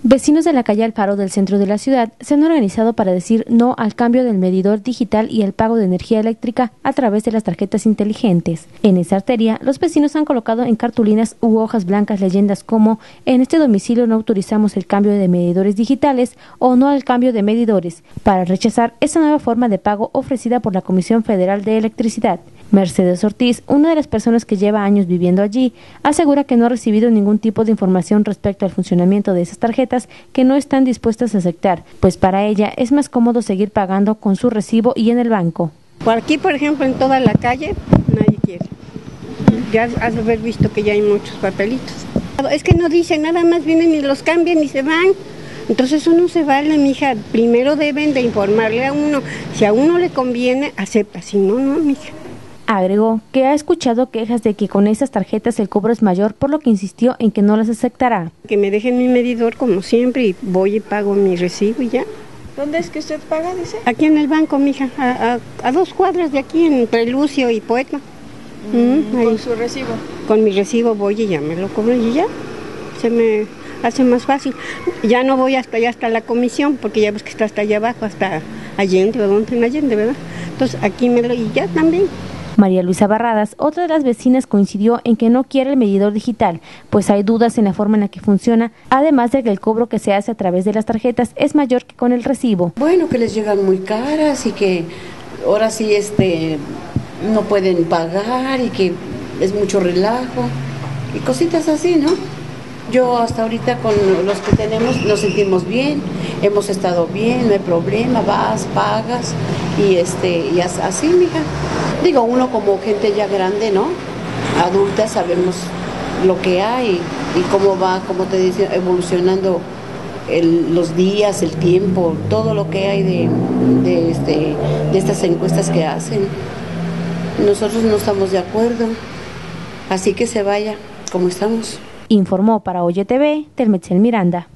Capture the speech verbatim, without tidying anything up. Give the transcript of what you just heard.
Vecinos de la calle Alfaro del centro de la ciudad se han organizado para decir no al cambio del medidor digital y el pago de energía eléctrica a través de las tarjetas inteligentes. En esa arteria, los vecinos han colocado en cartulinas u hojas blancas leyendas como "en este domicilio no autorizamos el cambio de medidores digitales" o "no al cambio de medidores", para rechazar esa nueva forma de pago ofrecida por la Comisión Federal de Electricidad. Mercedes Ortiz, una de las personas que lleva años viviendo allí, asegura que no ha recibido ningún tipo de información respecto al funcionamiento de esas tarjetas que no están dispuestas a aceptar, pues para ella es más cómodo seguir pagando con su recibo y en el banco. Por aquí, por ejemplo, en toda la calle, nadie quiere. Ya has de haber visto que ya hay muchos papelitos. Es que no dicen, nada más vienen y los cambian y se van. Entonces eso no se vale, mija. Primero deben de informarle a uno. Si a uno le conviene, acepta. Si no, no, mija. Agregó que ha escuchado quejas de que con esas tarjetas el cobro es mayor, por lo que insistió en que no las aceptará. Que me dejen mi medidor como siempre y voy y pago mi recibo y ya. ¿Dónde es que usted paga, dice? Aquí en el banco, mija, a, a, a dos cuadras de aquí, entre Lucio y Poeta. Mm, ¿Con su recibo? Con mi recibo voy y ya me lo cobro y ya se me hace más fácil. Ya no voy hasta allá, hasta la comisión, porque ya ves que está hasta allá abajo, hasta Allende, o donde en Allende, ¿verdad? Entonces aquí me lo y ya también. María Luisa Barradas, otra de las vecinas, coincidió en que no quiere el medidor digital, pues hay dudas en la forma en la que funciona, además de que el cobro que se hace a través de las tarjetas es mayor que con el recibo. Bueno, que les llegan muy caras y que ahora sí este no pueden pagar y que es mucho relajo y cositas así, ¿no? Yo hasta ahorita con los que tenemos nos sentimos bien, hemos estado bien, no hay problema, vas, pagas y este y así, mija. Digo, uno como gente ya grande, ¿no? Adulta, sabemos lo que hay y cómo va, como te dice, evolucionando el, los días, el tiempo, todo lo que hay de, de, este, de estas encuestas que hacen. Nosotros no estamos de acuerdo, así que se vaya como estamos. Informó para Oye T V, Telmetzin Miranda.